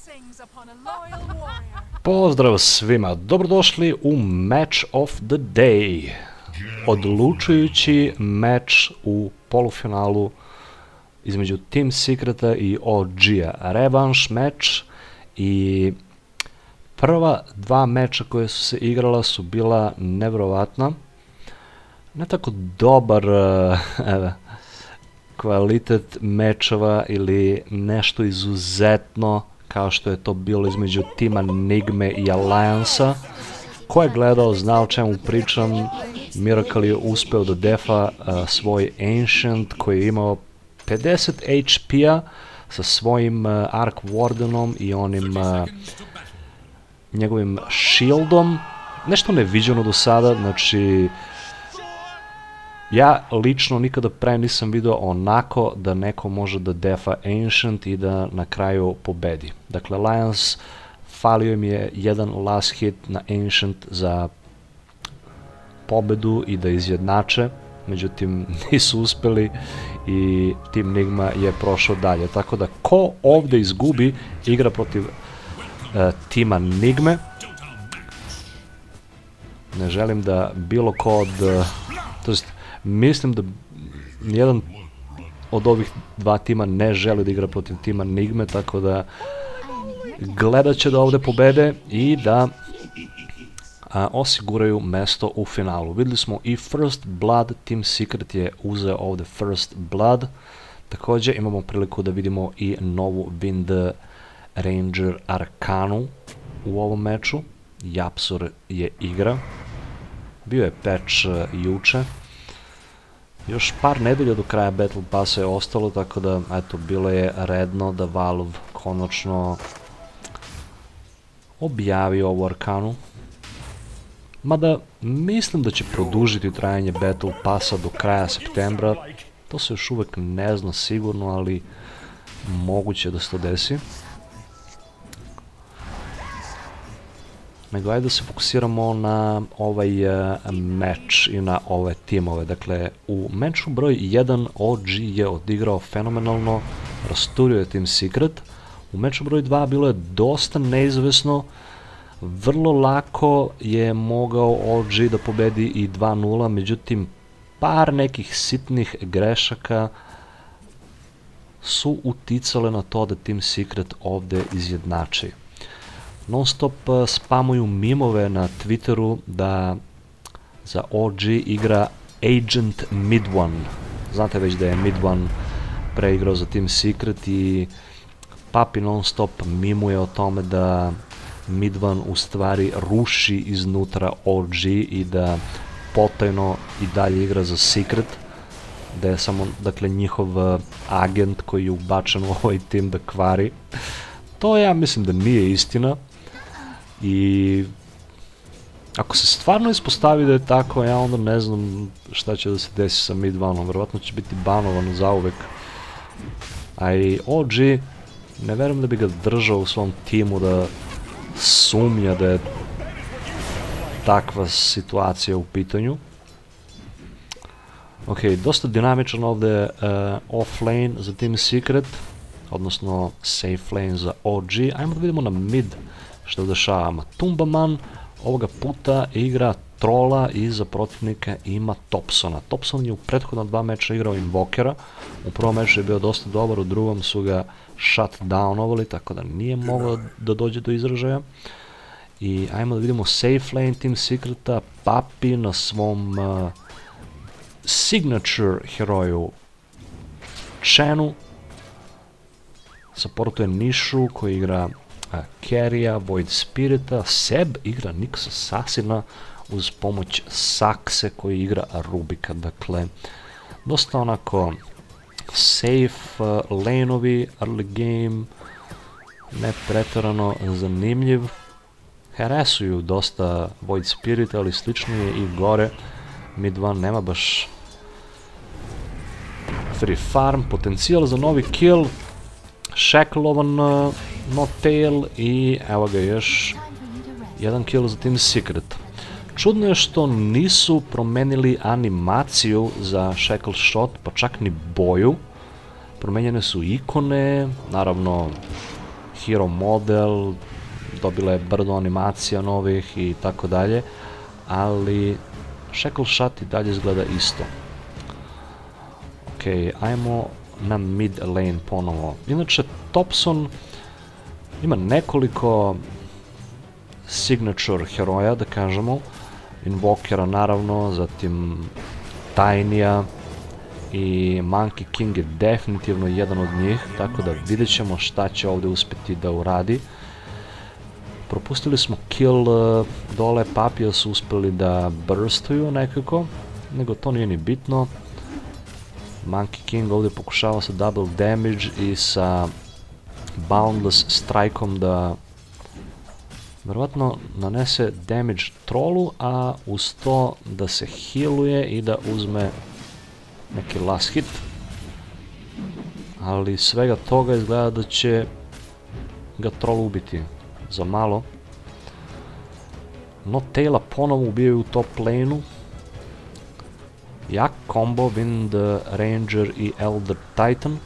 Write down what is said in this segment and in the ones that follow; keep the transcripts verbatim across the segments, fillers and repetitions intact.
Pozdrav svima, dobrodošli u Match of the Day. Odlučujući meč u polufinalu između Team Secreta i O G-a. Revanš meč i prva dva meča koje su se igrala su bila nevjerovatna. Ne tako dobar uh, kvalitet mečeva ili nešto izuzetno kao što je to bilo između tima Nigme i Alliance-a. Ko je gledao, zna o čemu pričam. Miracle je uspeo da defa uh, svoj Ancient koji je imao pedeset H P-a sa svojim uh, Arc Wardenom i onim uh, njegovim shieldom. Nešto neviđeno do sada, znači ja lično nikada pre nisam vidio onako da neko može da defa Ancient i da na kraju pobedi. Dakle, Alliance falio im je jedan last hit na Ancient za pobedu i da izjednače, međutim nisu uspeli i Team Nigma je prošao dalje. Tako da ko ovdje izgubi igra protiv uh, tima Nigme. Ne želim da bilo ko od... Uh, to jest, mislim da nijedan od ovih dva tima ne želi da igra protiv tima Nigme, tako da gledat će da ovdje pobede i da a, osiguraju mesto u finalu. Vidjeli smo i First Blood, Team Secret je uzeo ovdje First Blood. Također imamo priliku da vidimo i novu Wind Ranger Arkanu u ovom meču. Japsor je igra. Bio je patch uh, juče. Još par nedelja do kraja Battle Passa je ostalo, tako da, eto, bilo je redno da Valve konačno objavi ovu Arkanu. Mada, mislim da će produžiti trajanje Battle Passa do kraja septembra. To se još uvek ne zna sigurno, ali moguće da se to desi. Nego ajde da se fokusiramo na ovaj uh, meč i na ove timove. Dakle, u meču broj jedan O G je odigrao fenomenalno, rasturio je Team Secret. U meču broj dva bilo je dosta neizvesno, vrlo lako je mogao O G da pobedi i dva nula, međutim par nekih sitnih grešaka su uticale na to da Team Secret ovdje izjednači. Non stop uh, spamuju mimove na Twitteru da za O G igra Agent Mid One. Znate već da je Mid One preigrao za Team Secret i Papi non stop mimuje o tome da Mid One u stvari ruši iznutra O G i da potajno i dalje igra za Secret. Da je samo, dakle, njihov uh, agent koji je ubačen u ovaj tim da kvari. To ja mislim da nije istina. I ako se stvarno ispostavi da je tako, ja onda ne znam šta će da se desi sa Mid One-om, vjerovatno će biti banovan zauvek. A i O G, ne verujem da bi ga držao u svom timu, da sumnja da je takva situacija u pitanju. Ok, dosta dinamičan ovdje uh, offlane za Team Secret, odnosno safe lane za O G. Ajmo da vidimo na mid što dešava. Matumbaman ovoga puta igra trola i za protivnika ima Topsona. Topson je u prethodna dva meča igrao Invokera. U prvom meču je bio dosta dobar, u drugom su ga shutdownovali, tako da nije mogao da dođe do izražaja. I ajmo da vidimo safe lane Team Secreta. Papi na svom uh, signature heroju Chenu supportuje Nišu koji igra uh, Carrya, Void Spirita. Seb igra Nix Assassina uz pomoć Sakse koji igra Rubika. Dakle, dosta onako safe uh, lane-ovi, early game, ne pretjerano zanimljiv. Heresuju dosta Void Spirita, ali slično je i gore. Mid one nema baš free farm, potencijal za novi kill. Shacklovan uh, no tail i evo ga još jedan kill za Team Secret. Čudno je što nisu promenili animaciju za Shackle Shot, pa čak ni boju. Promenjene su ikone, naravno hero model, dobila je brdo animacija novih i tako dalje, ali shackle shot i dalje izgleda isto. Ok, ajmo na mid lane ponovo. Inače, Thompson ima nekoliko signature heroja, da kažemo, Invokera naravno, zatim Tiny-a i Monkey King je definitivno jedan od njih, tako da vidjet ćemo šta će ovdje uspjeti da uradi. Propustili smo kill dole, Papija su uspjeli da burstuju nekako, nego to nije ni bitno. Monkey King ovdje pokušava sa double damage i sa boundless strike-om da vjerovatno nanese damage trollu, a uz to da se healuje i da uzme neki last hit. Ali svega toga izgleda da će ga troll ubiti za malo. No Taila ponovo ubijaju u top lane-u. Jak combo, Wind Ranger i Elder Titan.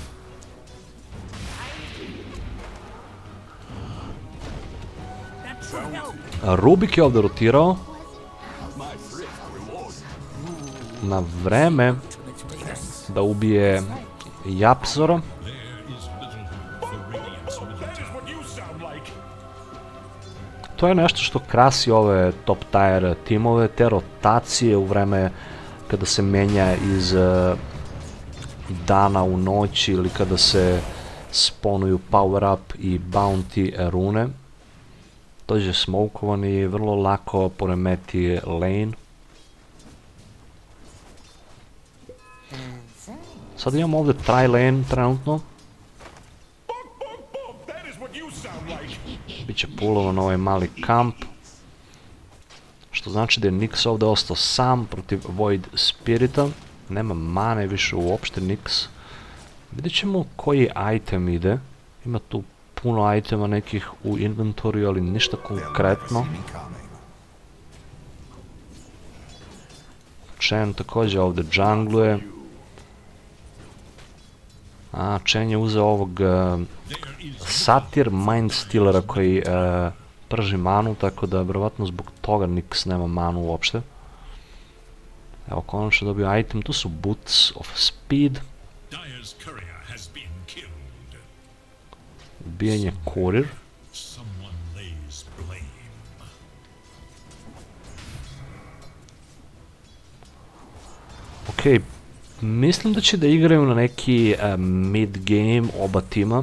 Rubik je ovdje rotirao na vreme da ubije Japzora. To je nešto što krasi ove top tier timove, te rotacije u vreme kada se menja iz dana u noć ili kada se sponuju power up i bounty rune. Dođe smokovan i vrlo lako poremeti lane. Sad imamo ovdje tri lane trenutno. Biće pulovan ovaj mali kamp. Što znači da je Nyx ovdje ostao sam protiv Void Spirita. Nema mane više uopšte Nyx. Vidjet ćemo koji item ide. Ima tu puno itema nekih u inventoriju, ali ništa konkretno. Chen također ovdje džangluje. A, Chen je uzeo ovog uh, Satyr Mindstealera koji uh, prži manu, tako da vjerovatno zbog toga Nyx nema manu uopšte. Evo, konačno dobio item, tu su Boots of Speed. Ubijen je kurir. Ok, mislim da će da igraju na neki uh, mid game oba tima.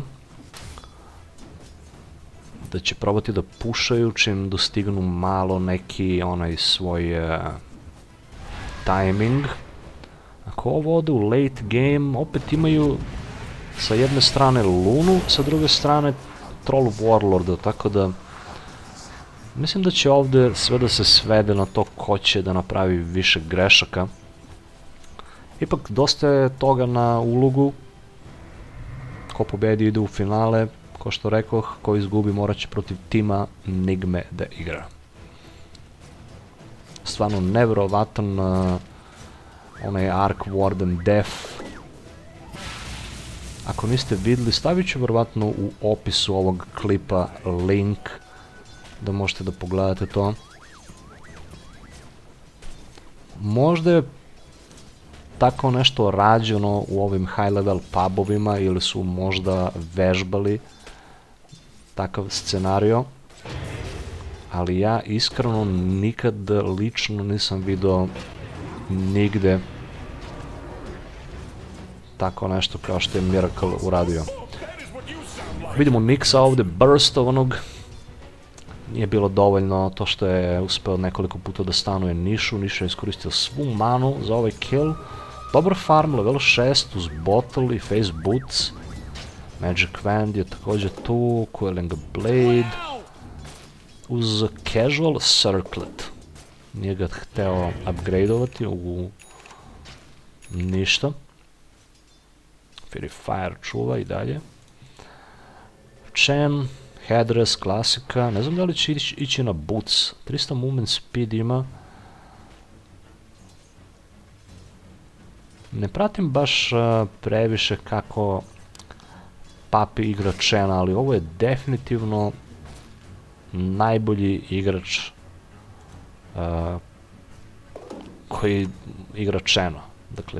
Da će probati da pušaju čim dostignu malo neki onaj svoj uh, timing. Ako ovo ode u late game, opet imaju sa jedne strane Lunu, sa druge strane Troll Warlorda, tako da mislim da će ovdje sve da se svede na to ko će da napravi više grešaka. Ipak dosta je toga na ulogu. Ko pobedi ide u finale, ko što rekoh, ko izgubi morat će protiv tima Nigme da igra. Stvarno nevjerovatan uh, onaj Arc Warden Def. Ako niste vidjeli, stavit ću vjerovatno u opisu ovog klipa link da možete da pogledate to. Možda je tako nešto rađeno u ovim high level pubovima ili su možda vežbali takav scenario, ali ja iskreno nikad lično nisam vidio nigde tako nešto kao što je Miracle uradio. Vidimo Nyxa ovdje burstovanog. Nije bilo dovoljno to što je uspeo nekoliko puta da stanuje Nišu. Niša je iskoristio svu manu za ovaj kill. Dobar farm, level šest uz Bottle i Face Boots. Magic Wand je također tu, Coiling Blade. Uz Casual Circlet. Nije ga hteo upgradeovati u ništa. Fury Fire čuva i dalje. Chen, Headrest, klasika. Ne znam da li će ići, ići na Boots. tristo movement speed ima. Ne pratim baš uh, previše kako Papi igra Chena, ali ovo je definitivno najbolji igrač uh, koji igra Chena. Dakle,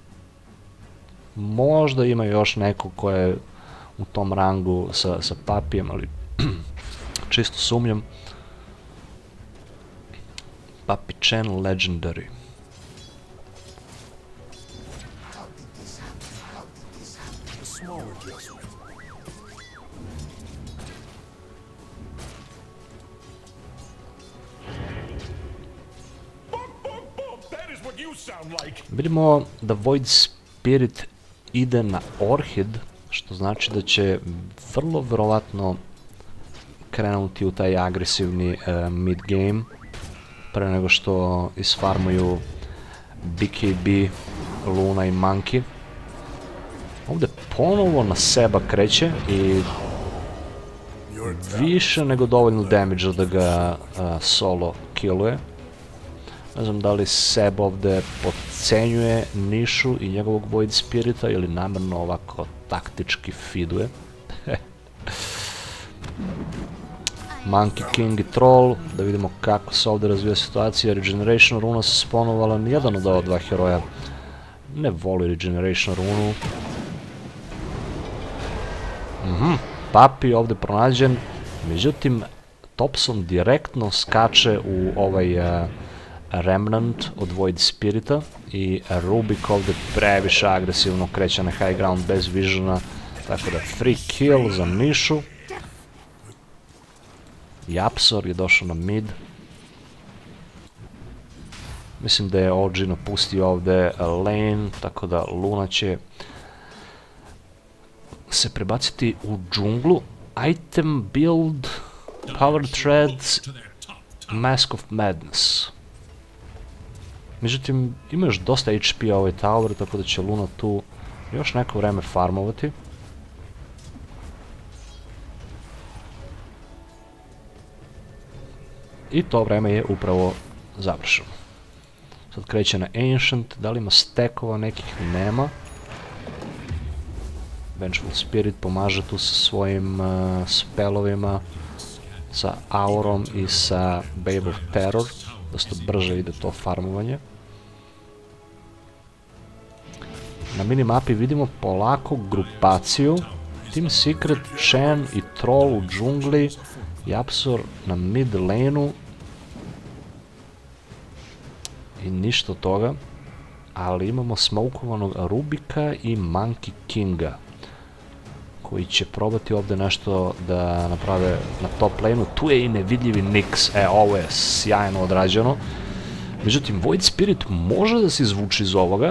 možda ima još neko ko je u tom rangu sa, sa Papijem, ali čisto sumnjam. Papi Chen Legendary. Vidimo da Void Spirit ide na Orchid, što znači da će vrlo verovatno krenuti u taj agresivni uh, mid game pre nego što isfarmuju B K B, Luna i Monkey. Ovdje ponovo na seba kreće i više nego dovoljno damage da ga uh, solo killuje. Ne znam da li Seb ovdje podcenjuje Nišu i njegovog Void Spirita ili namjerno ovako taktički feeduje. Monkey King i Troll, da vidimo kako se ovdje razvija situacija. Regeneration runa se spawnovala, nijedan od ova dva heroja ne voli Regeneration runu. Mhm, Papi ovdje pronađen, međutim Topson direktno skače u ovaj uh, Remnant od Void Spirita i Rubik ovdje previše agresivno kreće na high ground bez visiona, tako da free kill za Nišu. Japsor je došao na mid. Mislim da je O G napustio ovdje lane, tako da Luna će se prebaciti u džunglu. Item build, power threads, Mask of Madness. Međutim, ima još dosta H P-a ovaj tower, tako da će Luna tu još neko vreme farmovati. I to vreme je upravo završeno. Sad kreće na Ancient, da li ima stekova nekih? Nema. Vengeful Spirit pomaže tu sa svojim uh, spellovima, sa Aurom i sa Babe of Terror. Dosta brže ide to farmovanje. Na minimapi vidimo polako grupaciju. Team Secret, Chen i Troll u džungli, Japsor na mid lane-u i ništa od toga, ali imamo smokovanog Rubika i Monkey Kinga koji će probati ovdje nešto da naprave na top lane-u. Tu je i nevidljivi Nix, e, ovo je sjajno odrađeno. Međutim, Void Spirit može da se izvuči iz ovoga.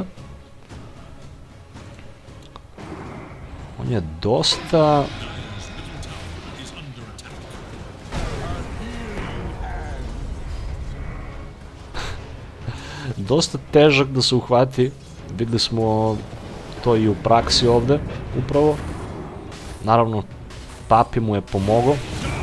On je dosta... dosta težak da se uhvati. Videli smo to i u praksi ovdje, upravo. Naravno, Papi mu je pomogao.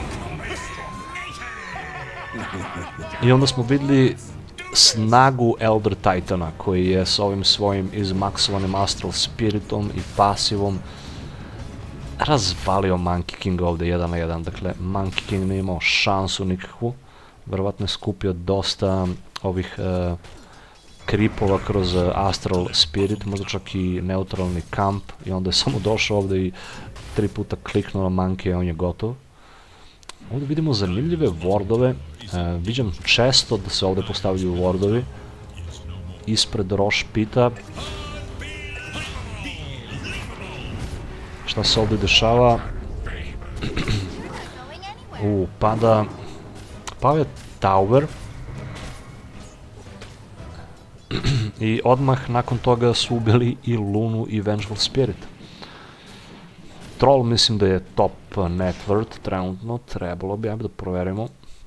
I onda smo vidjeli snagu Elder Titana, koji je s ovim svojim izmaksovanim Astral Spiritom i pasivom razvalio Monkey King ovdje jedan na jedan. Dakle, Monkey King nije imao šansu nikakvu. Verovatno je skupio dosta ovih uh, kripova kroz uh, Astral Spirit, možda čak i neutralni kamp, i onda je samo došao ovdje i tri puta kliknuo na Monkey i on je gotov. Ovdje vidimo zanimljive wardove. Uh, viđam često da se ovdje postavljaju wardovi ispred Rosh Pita. Šta se ovdje dešava? U, pada... pao je tower. I odmah nakon toga su ubili i Lunu i Vengeful Spirit. Troll mislim da je top net worth trenutno, trebalo bi, ajde da proverimo.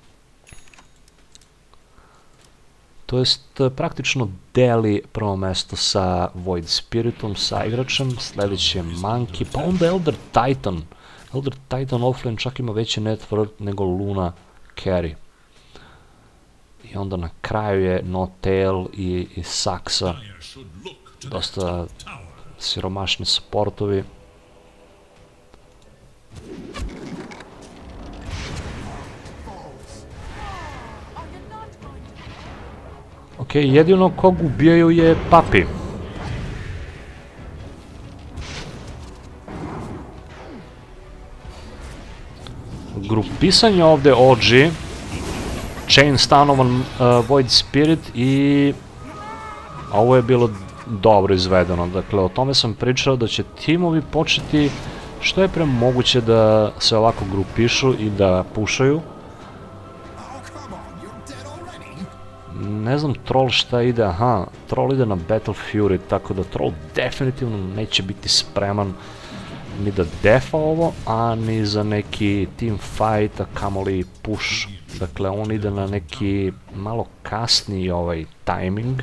To jest praktično deli prvo mesto sa Void Spiritom, sa igračem, sljedeći je Monkey, pa onda Elder Titan. Elder Titan offlane čak ima veći net worth nego Luna carry. I onda na kraju je No Tail i, i Saxa, dosta siromašni supportovi. Ok, jedino kog ubijaju je Papi. Grupisanje ovde O G, Chain stanovan Void Spirit i ovo je bilo dobro izvedeno. Dakle, o tome sam pričao da će timovi početi što je pre moguće da se ovako grupišu i da pušaju. Ne znam Troll šta ide, aha, Troll ide na Battle Fury, tako da Troll definitivno neće biti spreman ni da defa ovo, a ni za neki team fight, a kamoli push. Dakle, on ide na neki malo kasniji ovaj timing.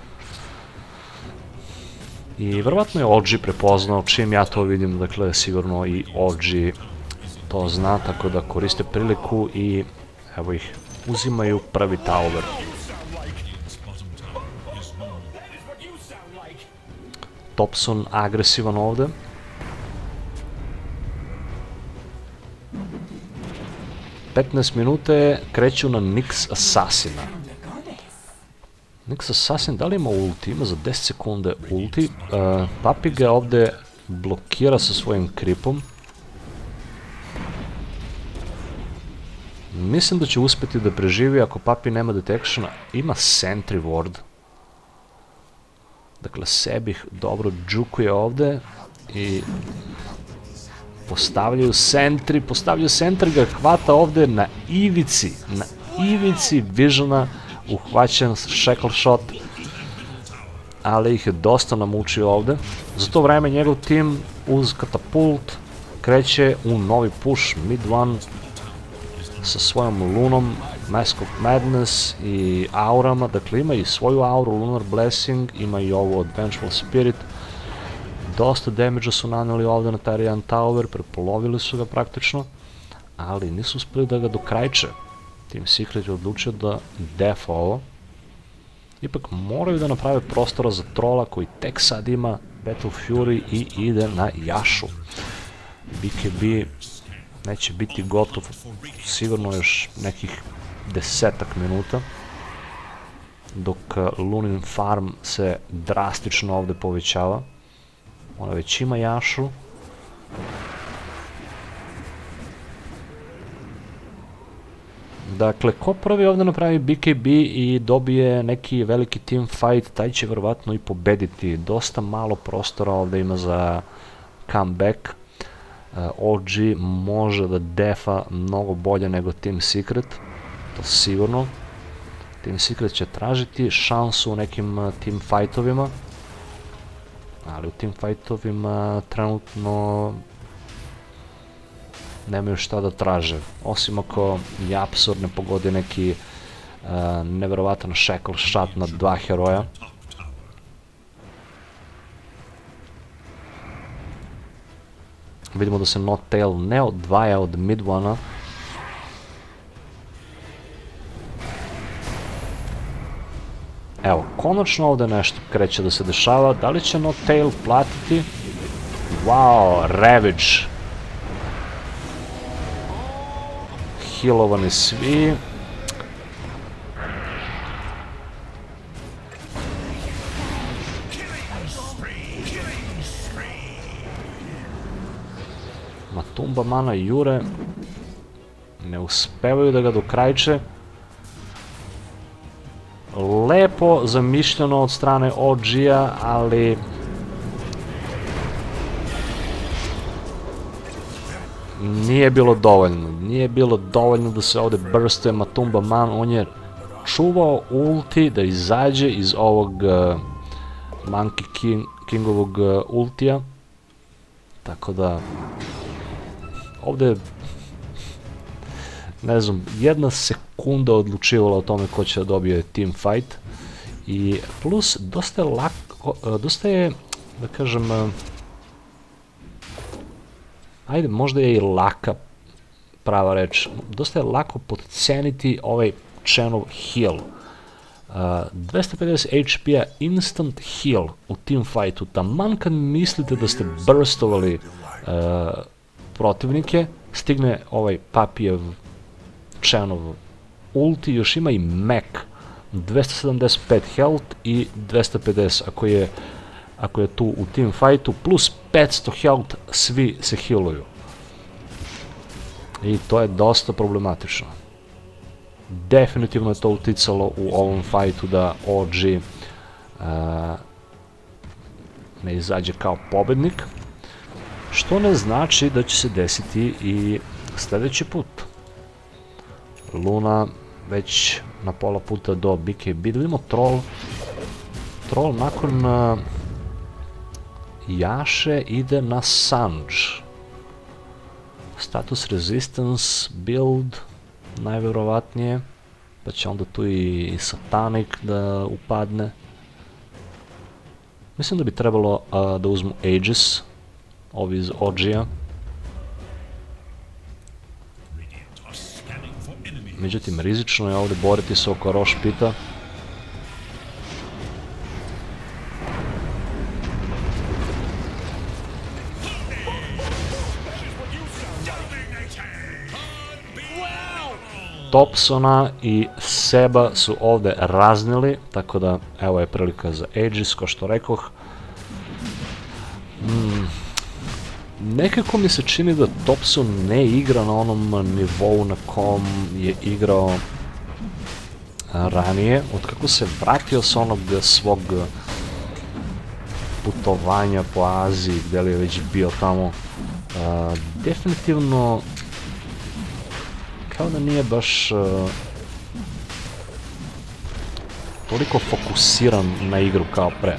I verovatno je O G prepoznao, čim ja to vidim, dakle, sigurno i O G to zna, tako da koriste priliku i evo ih, uzimaju prvi tower. Thompson agresivan ovde. petnaest minute kreću na Nyx Assassina. Nyx Assassin, da li ima ulti? Ima za deset sekunde ulti. Papi ga ovde blokira sa svojim kripom. Mislim da će uspeti da preživi ako Papi nema detectiona. Ima sentry ward. Dakle, sebi dobro džukuje ovde i postavljaju sentry, postavljaju sentry, ga hvata ovde na ivici, na ivici visiona, uhvaćen shackle shot, ali ih je dosta namučio ovde. Za to vreme njegov tim uz katapult kreće u novi push mid one sa svojom lunom, Mask of Madness i aurama, dakle ima i svoju auru, Lunar Blessing, ima i ovu od Vengeful Spirit. Dosta damage-a su naneli ovde na taj jedan tower, prepolovili su ga praktično, ali nisu uspeli da ga dokrajče. Team Secret je odlučio da defa ovo. Ipak moraju da naprave prostora za trola koji tek sad ima Battle Fury i ide na Jašu. B K B neće biti gotov sigurno još nekih desetak minuta, dok Lunin farm se drastično ovde povećava. Ona već ima Jašu. Dakle, ko prvi ovde napravi B K B i dobije neki veliki team fight, taj će verovatno i pobediti. Dosta malo prostora ovde ima za comeback. O G može da defa mnogo bolje nego Team Secret, to sigurno. Team Secret će tražiti šansu u nekim team fightovima, ali u team fightovima trenutno nemaju šta da traže, osim ako Japsor ne pogodi neki neverovatan shackle shot na dva heroja. Vidimo da se Nottail ne odvaja od mid one-a. Evo, konačno ovde nešto kreće da se dešava. Da li će Nottail platiti? Wow, Ravage. Healovani svi. Matumba mana i jure. Ne uspevaju da ga dokrajče. Lepo zamišljeno od strane O G-a, ali nije bilo dovoljno. Nije bilo dovoljno da se ovde burstuje Matumba Man. On je čuvao ulti da izađe iz ovog Monkey King, Kingovog ultija. Tako da ovde, ne znam, jedna sekunda odlučivala o tome ko će da dobije team fight. I plus, dosta je lako, dosta je, da kažem, ajde, možda je i laka prava reč, dosta je lako podceniti ovaj Chenov heal. dvesta pedeset H P-a instant heal u team fightu, taman kad mislite da ste burstovali protivnike, stigne ovaj Papijev Chenov ulti, još ima i mech dvesta sedamdeset pet health i dvesta pedeset ako je, ako je tu u team fightu, plus petsto health, svi se healuju. I to je dosta problematično. Definitivno je to uticalo u ovom fightu da O G uh, ne izađe kao pobednik, što ne znači da će se desiti i sljedeći put. Luna već na pola puta do B K B. Da vidimo Troll. Troll nakon uh, Jaše ide na Sanj. Status Resistance build najvjerovatnije, pa će onda tu i Satanic da upadne. Mislim da bi trebalo uh, da uzmu Aegis, ovi iz O G-a. Međutim, rizično je ovdje boriti se oko Rosh Pita. Thompsona i Seba su ovdje raznili, tako da evo je prilika za Aegis, kao što rekoh. Mm. Nekako mi se čini da Thompson ne igra na onom nivou na kom je igrao ranije, otkako se vratio s onog svog putovanja po Aziji, gdje li je već bio tamo. Uh, definitivno kao da nije baš uh, toliko fokusiran na igru kao pre.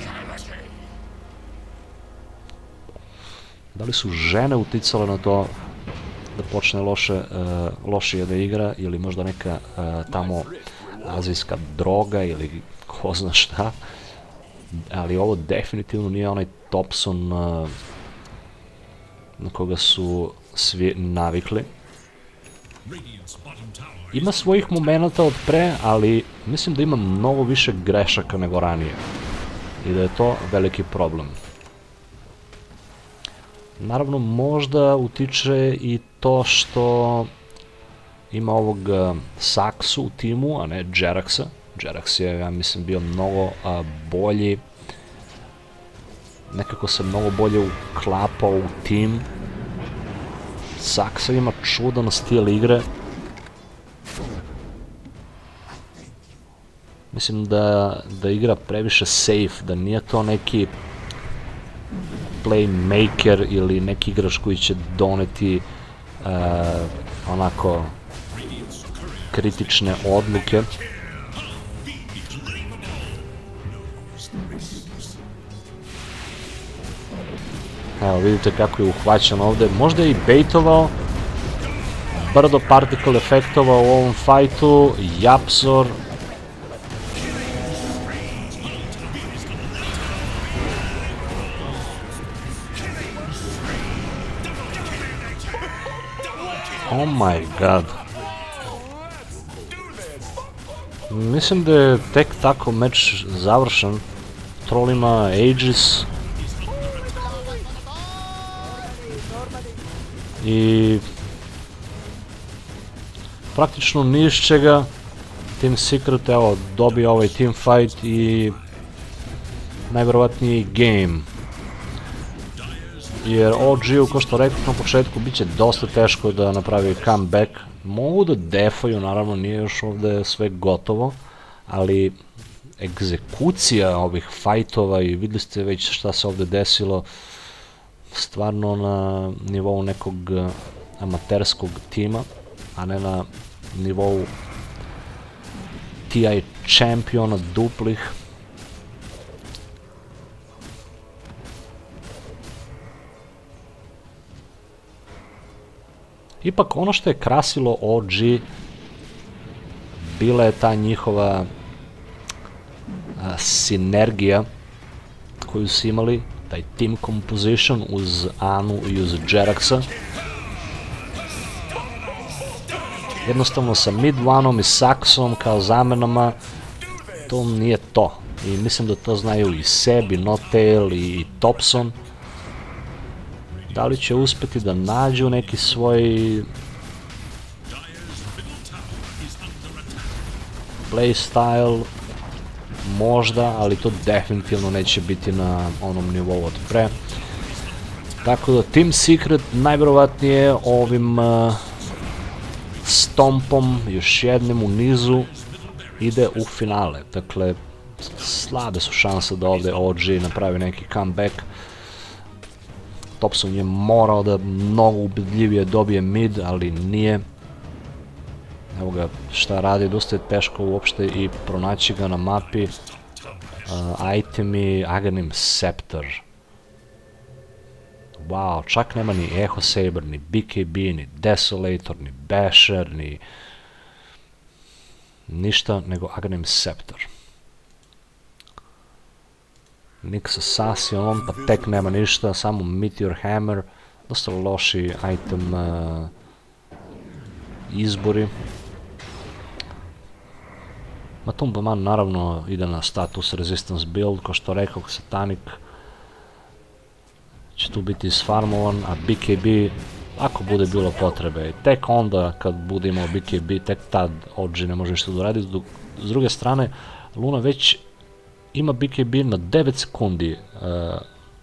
Da li su žene uticale na to da počne loše, uh, lošije da igra, ili možda neka uh, tamo azijska droga ili ko zna šta, ali ovo definitivno nije onaj Thompson uh, na koga su svi navikli. Ima svojih momenata od pre, ali mislim da ima mnogo više grešaka nego ranije i da je to veliki problem. Naravno, možda utiče i to što ima ovog uh, Saksu u timu, a ne GHz-a. GHz je, ja mislim, bio mnogo uh, bolji, nekako se mnogo bolje uklapao u tim. Saksa ima čudan stil igre. Mislim da, da igra previše safe, da nije to neki playmaker ili neki igrač koji će doneti uh, onako kritične odluke. Evo, vidite kako je uhvaćan ovdje. Možda je i baitovao, brdo particle efektova u ovom fajtu. Japsor. Oh my god. Mislim da je tek tako meč završen. Troll ima Aegis. I praktično ni iz čega Team Secret evo dobio ovaj team fight i najvjerovatniji game. Jer O G-u, kao što rekao na početku, bit će dosta teško da napravi comeback. Mogu da defaju, naravno nije još ovdje sve gotovo, ali egzekucija ovih fajtova i vidjeli ste već šta se ovdje desilo, stvarno na nivou nekog amaterskog tima, a ne na nivou T I čampiona duplih. Ipak ono što je krasilo O G bila je ta njihova a, sinergija koju su imali, taj team composition uz Anu i uz GHz-a. Jednostavno sa mid one-om i Saksom kao zamenama to nije to. I mislim da to znaju i Seb, i Notail, i Thompson. Da li će uspjeti da nađu neki svoj playstyle možda, ali to definitivno neće biti na onom nivou od pre. Tako da Team Secret najvjerovatnije ovim uh, stompom još jednim u nizu ide u finale. Dakle, slabe su šanse da ovdje O G napravi neki comeback. Thompson je morao da mnogo ubedljivije dobije mid, ali nije. Evo ga šta radi, dosta je teško uopšte i pronaći ga na mapi. Uh, itemi, Aghanim Scepter. Wow, čak nema ni Echo Saber, ni B K B, ni Desolator, ni Basher, ni ništa nego Aghanim Scepter. Niks Assassin, pa tek nema ništa, samo Meteor Hammer, dosta loši item uh, izbori. Matumba Man naravno ide na status Resistance build, ko što rekao, Satanic će tu biti isfarmovan, a B K B ako bude bilo potrebe. I tek onda kad bude imao B K B, tek tad O G ne može ništa da radi. S druge strane, Luna već ima B K B na devet sekundi uh,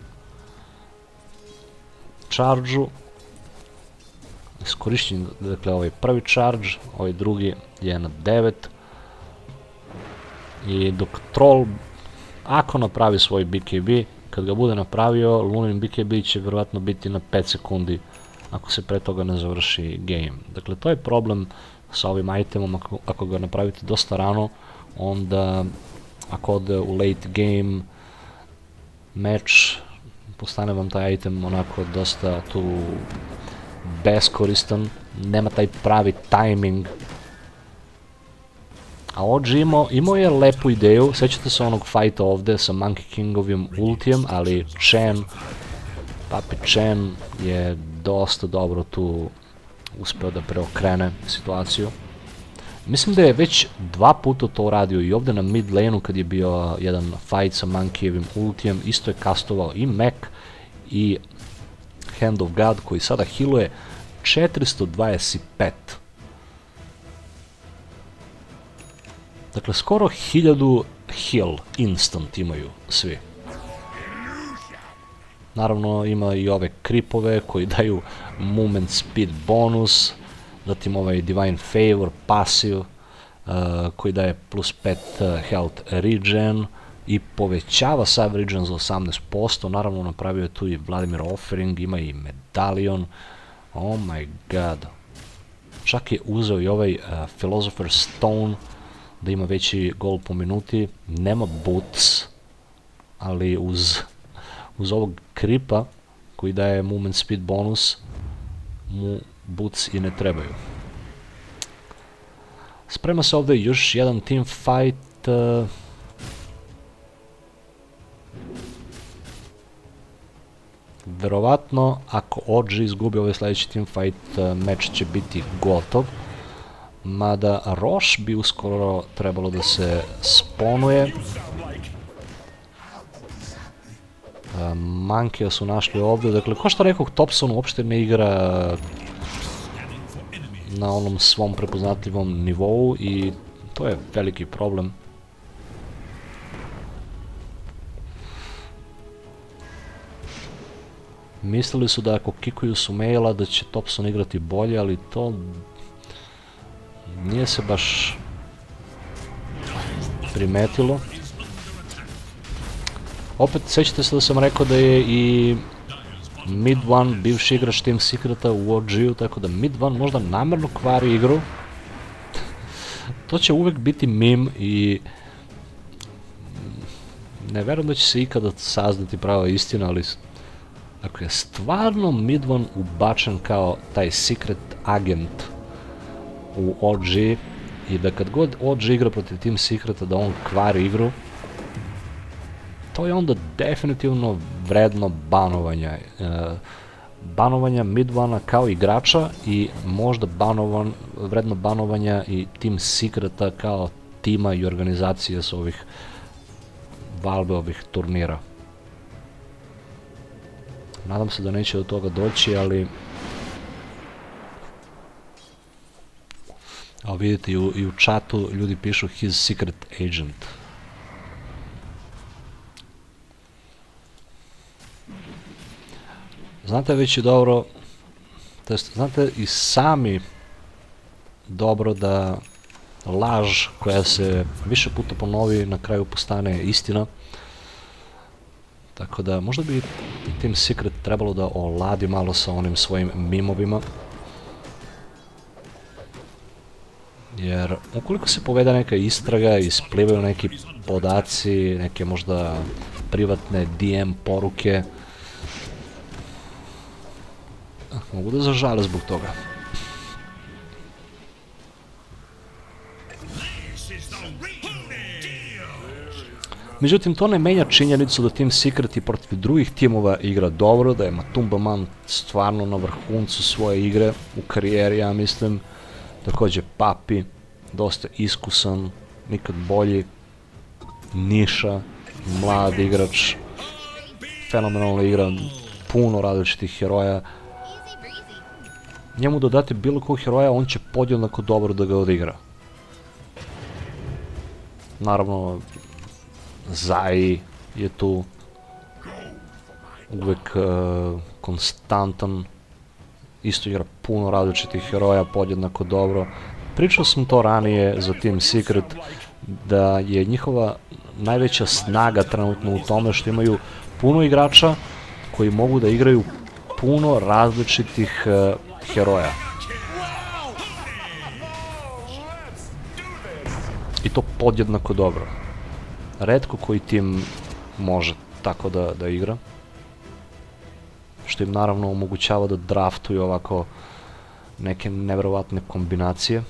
charge-u. Iskorišćen, dakle, ovaj prvi charge, ovaj drugi je na devet. I dok troll, ako napravi svoj B K B, kad ga bude napravio, Lunin B K B će vjerojatno biti na pet sekundi ako se pre toga ne završi game. Dakle, to je problem sa ovim itemom, ako, ako ga napravite dosta rano, onda ako ode u late game match, postane vam taj item onako dosta tu beskoristan, nema taj pravi timing. A O G imao, imao je lepu ideju, sjećate se onog fajta ovdje sa Monkey Kingovim ultijem, ali Chen, Papi Chen je dosta dobro tu uspeo da preokrene situaciju. Mislim da je već dva puta to uradio i ovdje na mid lane-u kad je bio jedan fight sa Monkeyevim ultijem, isto je kastovao i Mac i Hand of God koji sada healuje četiristo dvadeset pet. Dakle, skoro hiljadu heal instant imaju svi. Naravno ima i ove kripove koji daju movement speed bonus, zatim ovaj divine favor, passive, uh, koji daje plus pet uh, health regen i povećava sav regen za osamnaest posto, naravno napravio je tu i Vladimir offering, ima i medallion, oh my god. Čak je uzeo i ovaj uh, Philosopher's Stone, da ima veći gol po minuti, nema boots, ali uz, uz ovog kripa koji daje movement speed bonus, mu boots i ne trebaju. Sprema se ovdje još jedan team fight. Uh, verovatno, ako O G izgubi ovaj sljedeći team fight, uh, meč će biti gotov. Mada Roš bi uskoro trebalo da se sponuje. Mankija su našli ovdje, dakle, ko što rekao, Thompson uopšte ne igra na onom svom prepoznatljivom nivou i to je veliki problem. Mislili su da ako kikuju su maila da će Thompson igrati bolje, ali to nije se baš primetilo. Opet, sećate se da sam rekao da je i Mid One bivši igrač Team Secreta u O G-u, tako da Mid One možda namjerno kvari igru. To će uvijek biti meme i ne verujem da će se ikada saznati prava istina, ali ako je stvarno Mid One ubačen kao taj secret agent u O G i da kad god O G igra protiv Team Secreta da on kvari igru, to je onda definitivno vredno banovanja. E, banovanja Mid One-a kao igrača i možda banovan, vredno banovanja i Team Secreta kao tima i organizacije s ovih Valve-ovih turnira. Nadam se da neće do toga doći, ali a vidite i u, i u chatu ljudi pišu his secret agent. znate već i dobro, to jest, znate i sami dobro da laž koja se više puta ponovi na kraju postane istina. Tako da možda bi Team Secret trebalo da oladi malo sa onim svojim mimovima. Jer ukoliko se povede neka istraga i isplivaju neki podaci, neke možda privatne D M poruke, mogu da zažale zbog toga. Međutim, to ne menja činjenicu da Team Secret i protiv drugih timova igra dobro, da je Matumba Man stvarno na vrhuncu svoje igre u karijeri, ja mislim. Također Papi, dosta iskusan, nikad bolji, Niša, mlad igrač, fenomenalna igra, puno različitih heroja. Njemu dodati bilo kog heroja, on će podjednako dobro da ga odigra. Naravno, Zai je tu uvek uh, konstantan, isto igra puno različitih heroja, podjednako dobro. Pričao sam to ranije za Team Secret, da je njihova najveća snaga trenutno u tome što imaju puno igrača koji mogu da igraju puno različitih uh, heroja. I to podjednako dobro. Retko koji tim može tako da, da igra. Što im naravno omogućava da draftuju ovako neke nevjerovatne kombinacije.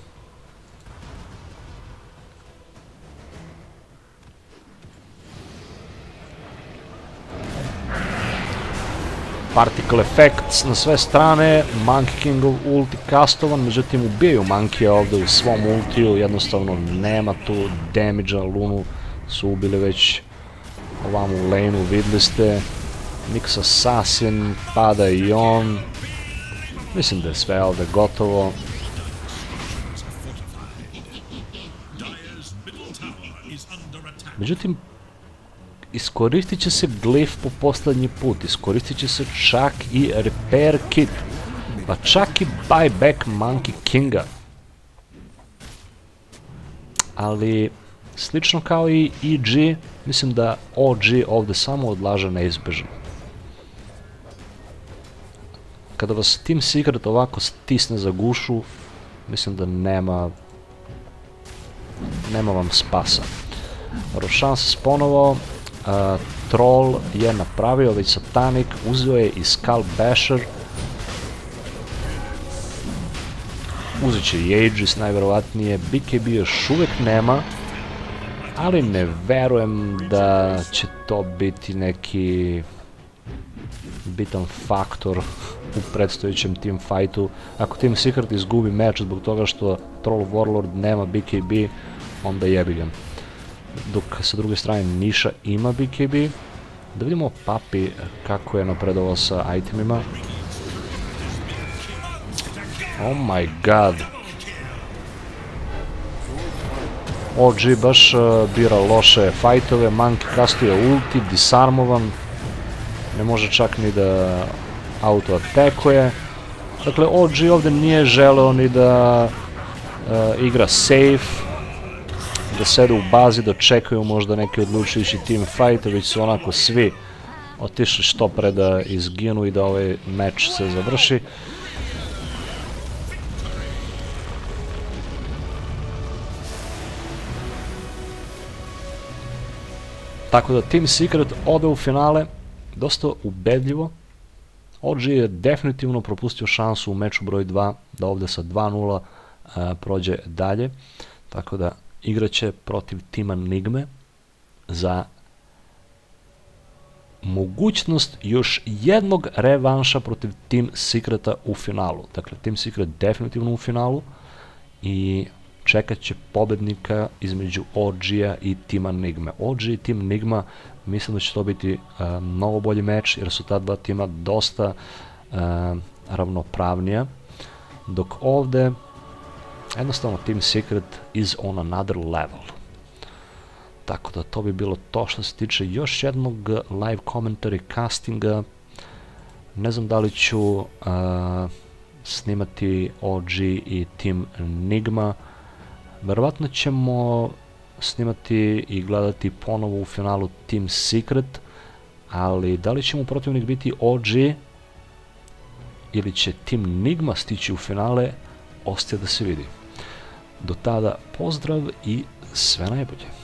Particle Effects na sve strane, Monkey Kingov ulti kastovan, međutim ubijaju Monkey ovdje u svom ultiju, jednostavno nema tu damage-a, Lunu su ubili već ovamo u lane-u, videli ste. Nix Assassin, pada i on. Mislim da je sve ovdje gotovo. Međutim, iskoristit će se glif po posljednji put, iskoristit će se čak i repair kit, pa čak i buyback Monkey Kinga. Ali, slično kao i E G, mislim da O G ovdje samo odlaže neizbežno. Kada vas Team Secret ovako stisne za gušu, mislim da nema, nema vam spasa. Roshan se sponovo, Uh, Troll je napravio već Satanik, uzeo je i Skull Basher. Uzet će i Aegis najvjerovatnije, B K B još uvijek nema, ali ne verujem da će to biti neki bitan faktor u predstojećem team fightu. Ako Team Secret izgubi meč zbog toga što Troll Warlord nema B K B, onda jebi ga. Dok sa druge strane Niša ima B K B. Da vidimo Papi kako je napredovao sa itemima. Oh my god. O G baš uh, bira loše fightove, Monkey kastuje ulti, disarmovan. Ne može čak ni da auto-atekuje. Dakle, O G ovdje nije želeo ni da uh, igra safe, da sede u bazi, da čekaju možda neki odlučujući team fight, već su onako svi otišli što pre da izginu i da ovaj meč se završi. Tako da Team Secret ode u finale dosta ubedljivo. O G je definitivno propustio šansu u meču broj dva da ovdje sa dva nula prođe dalje. Tako da igraće protiv tima Nigme za mogućnost još jednog revanša protiv Team Secreta u finalu. Dakle, Team Secret definitivno u finalu i čekat će pobednika između O G-a i tima Nigme. O G i Team Nigma, mislim da će to biti uh, mnogo bolji meč jer su ta dva tima dosta uh, ravnopravnija. Dok ovdje jednostavno Team Secret is on another level. Tako da to bi bilo to što se tiče još jednog live commentary castinga. Ne znam da li ću snimati O G i Team Enigma. Verovatno ćemo snimati i gledati ponovo u finalu Team Secret, ali da li će mu protivnik biti O G ili će Team Enigma stići u finale, ostaje da se vidi. Do tada pozdrav i sve najbolje.